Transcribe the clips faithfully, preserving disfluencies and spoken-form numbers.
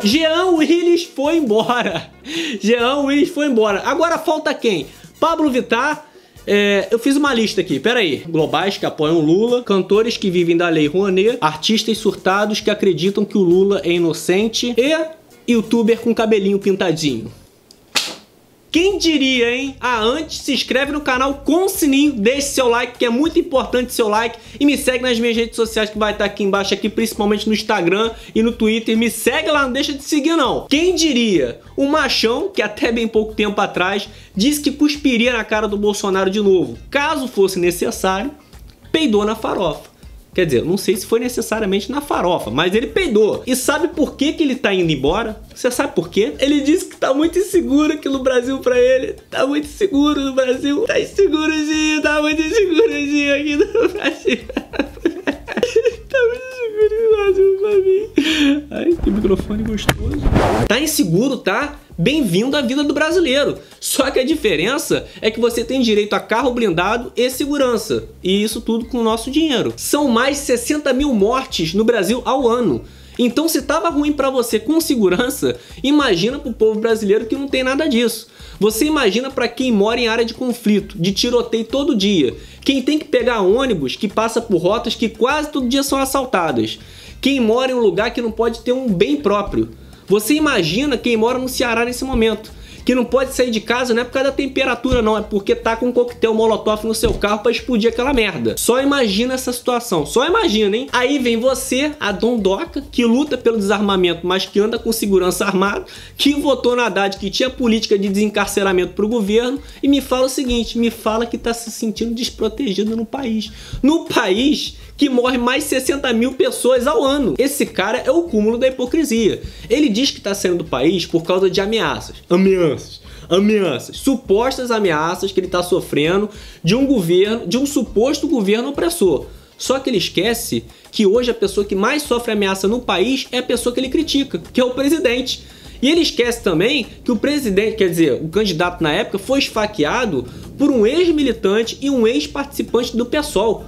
Jean Willis foi embora. Jean Willis foi embora. Agora falta quem? Pablo Vittar. É, eu fiz uma lista aqui, peraí. Globais que apoiam Lula, cantores que vivem da Lei Rouanet, artistas surtados que acreditam que o Lula é inocente e youtuber com cabelinho pintadinho. Quem diria, hein? Ah, antes se inscreve no canal com o sininho, deixe seu like, que é muito importante seu like, e me segue nas minhas redes sociais que vai estar aqui embaixo, aqui, principalmente no Instagram e no Twitter. Me segue lá, não deixa de seguir não. Quem diria? O machão, que até bem pouco tempo atrás disse que cuspiria na cara do Bolsonaro de novo, caso fosse necessário, peidou na farofa. Quer dizer, não sei se foi necessariamente na farofa, mas ele peidou. E sabe por que que ele tá indo embora? Você sabe por quê? Ele disse que tá muito inseguro aqui no Brasil pra ele. Tá muito inseguro no Brasil. Tá insegurozinho, tá muito insegurozinho aqui no Brasil. Tá muito inseguro no Brasil pra mim. Ai, que microfone gostoso. Tá inseguro, tá? Bem-vindo à vida do brasileiro. Só que a diferença é que você tem direito a carro blindado e segurança. E isso tudo com o nosso dinheiro. São mais de sessenta mil mortes no Brasil ao ano. Então, se tava ruim pra você com segurança, imagina pro povo brasileiro que não tem nada disso. Você imagina pra quem mora em área de conflito, de tiroteio todo dia. Quem tem que pegar ônibus que passa por rotas que quase todo dia são assaltadas. Quem mora em um lugar que não pode ter um bem próprio. Você imagina quem mora no Ceará nesse momento, que não pode sair de casa não é por causa da temperatura não, é porque tá com um coquetel molotov no seu carro pra explodir aquela merda. Só imagina essa situação, só imagina, hein? Aí vem você, a dondoca, que luta pelo desarmamento, mas que anda com segurança armada, que votou na Haddad, que tinha política de desencarceramento pro governo, e me fala o seguinte, me fala que tá se sentindo desprotegido no país. No país que morre mais de sessenta mil pessoas ao ano. Esse cara é o cúmulo da hipocrisia. Ele diz que está saindo do país por causa de ameaças. Ameaças. Ameaças. Supostas ameaças que ele está sofrendo de um governo, de um suposto governo opressor. Só que ele esquece que hoje a pessoa que mais sofre ameaça no país é a pessoa que ele critica, que é o presidente. E ele esquece também que o presidente, quer dizer, o candidato na época, foi esfaqueado por um ex-militante e um ex-participante do PSOL.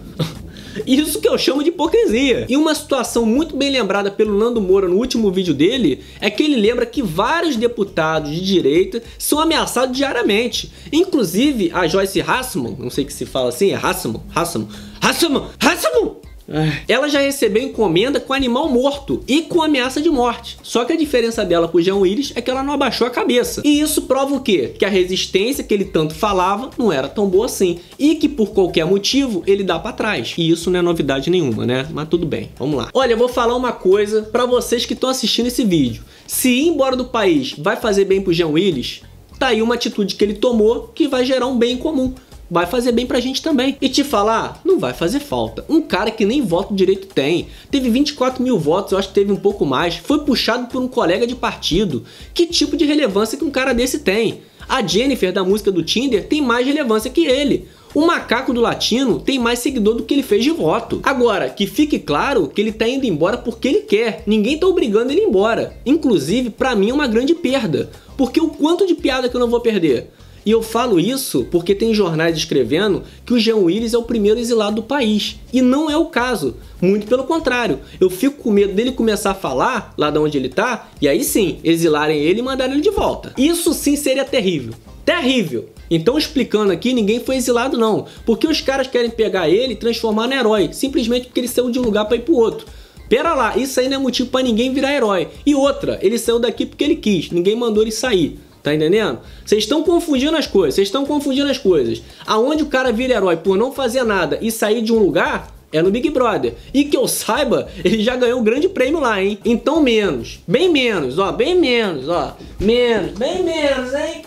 Isso que eu chamo de hipocrisia. E uma situação muito bem lembrada pelo Nando Moura no último vídeo dele é que ele lembra que vários deputados de direita são ameaçados diariamente. Inclusive a Joyce Hasselmann, não sei que se fala assim, é Hasselmann, Hasselmann, Hasselmann, Hasselmann! Ela já recebeu encomenda com animal morto e com ameaça de morte. Só que a diferença dela com o Jean Willis é que ela não abaixou a cabeça. E isso prova o quê? Que a resistência que ele tanto falava não era tão boa assim. E que por qualquer motivo ele dá pra trás. E isso não é novidade nenhuma, né? Mas tudo bem, vamos lá. Olha, eu vou falar uma coisa pra vocês que estão assistindo esse vídeo. Se ir embora do país vai fazer bem pro Jean Willis, tá aí uma atitude que ele tomou que vai gerar um bem em comum. Vai fazer bem pra gente também. E te falar, não vai fazer falta. Um cara que nem voto direito tem. Teve vinte e quatro mil votos, eu acho que teve um pouco mais. Foi puxado por um colega de partido. Que tipo de relevância que um cara desse tem? A Jennifer da música do Tinder tem mais relevância que ele. O macaco do latino tem mais seguidor do que ele fez de voto. Agora, que fique claro que ele tá indo embora porque ele quer. Ninguém tá obrigando ele embora. Inclusive, pra mim é uma grande perda. Porque o quanto de piada que eu não vou perder? E eu falo isso porque tem jornais escrevendo que o Jean Willis é o primeiro exilado do país. E não é o caso. Muito pelo contrário. Eu fico com medo dele começar a falar lá de onde ele tá, e aí sim, exilarem ele e mandarem ele de volta. Isso sim seria terrível. Terrível! Então, explicando aqui, ninguém foi exilado não. Porque os caras querem pegar ele e transformar no herói. Simplesmente porque ele saiu de um lugar para ir pro outro. Pera lá, isso aí não é motivo para ninguém virar herói. E outra, ele saiu daqui porque ele quis. Ninguém mandou ele sair. Tá entendendo? Vocês estão confundindo as coisas, vocês estão confundindo as coisas. Aonde o cara vira herói por não fazer nada e sair de um lugar é no Big Brother. E que eu saiba, ele já ganhou um grande prêmio lá, hein? Então menos, bem menos, ó, bem menos, ó. Menos, bem menos, hein?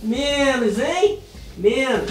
Menos, hein? Menos.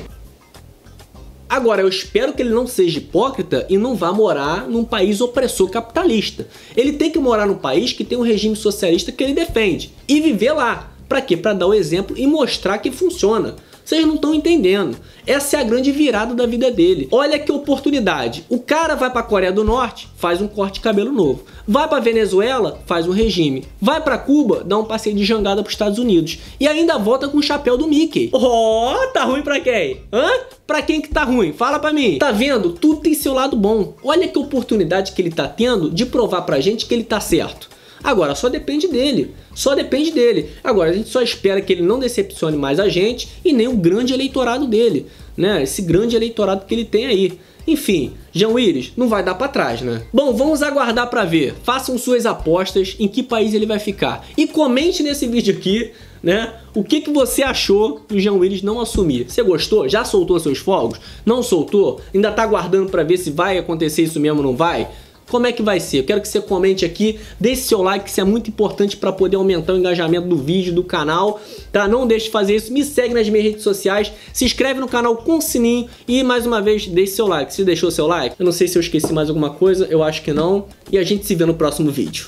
Agora, eu espero que ele não seja hipócrita e não vá morar num país opressor capitalista. Ele tem que morar num país que tem um regime socialista que ele defende e viver lá. Pra quê? Pra dar o exemplo e mostrar que funciona. Vocês não estão entendendo. Essa é a grande virada da vida dele. Olha que oportunidade. O cara vai pra Coreia do Norte, faz um corte de cabelo novo. Vai pra Venezuela, faz um regime. Vai pra Cuba, dá um passeio de jangada pros Estados Unidos. E ainda volta com o chapéu do Mickey. Oh, tá ruim pra quem? Hã? Pra quem que tá ruim? Fala pra mim. Tá vendo? Tudo tem seu lado bom. Olha que oportunidade que ele tá tendo de provar pra gente que ele tá certo. Agora, só depende dele. Só depende dele. Agora, a gente só espera que ele não decepcione mais a gente e nem o grande eleitorado dele, né? Esse grande eleitorado que ele tem aí. Enfim, Jean Willis não vai dar pra trás, né? Bom, vamos aguardar pra ver. Façam suas apostas em que país ele vai ficar. E comente nesse vídeo aqui, né? O que, que você achou do Jean Willis não assumir? Você gostou? Já soltou seus fogos? Não soltou? Ainda tá aguardando pra ver se vai acontecer isso mesmo ou não vai? Como é que vai ser? Eu quero que você comente aqui, deixe seu like, que isso é muito importante para poder aumentar o engajamento do vídeo, do canal, tá? Não deixe de fazer isso, me segue nas minhas redes sociais, se inscreve no canal com o sininho e, mais uma vez, deixe seu like. Se deixou seu like, eu não sei se eu esqueci mais alguma coisa, eu acho que não, e a gente se vê no próximo vídeo.